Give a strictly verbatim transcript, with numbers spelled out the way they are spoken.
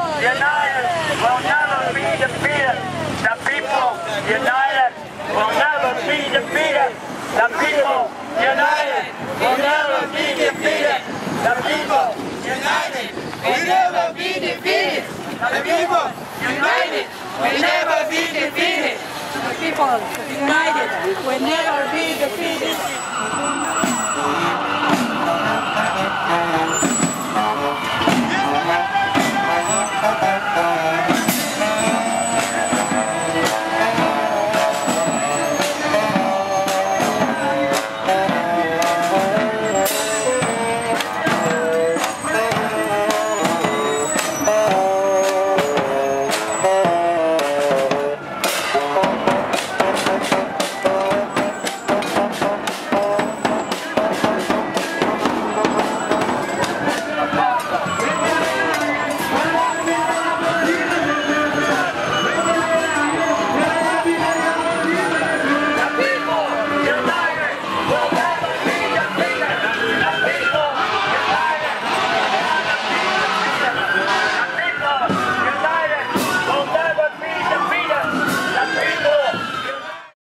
united will never be defeated. The people united will never be defeated. The people united will never be defeated. The people united will never be defeated. The people united will never be defeated. The people united will never be defeated.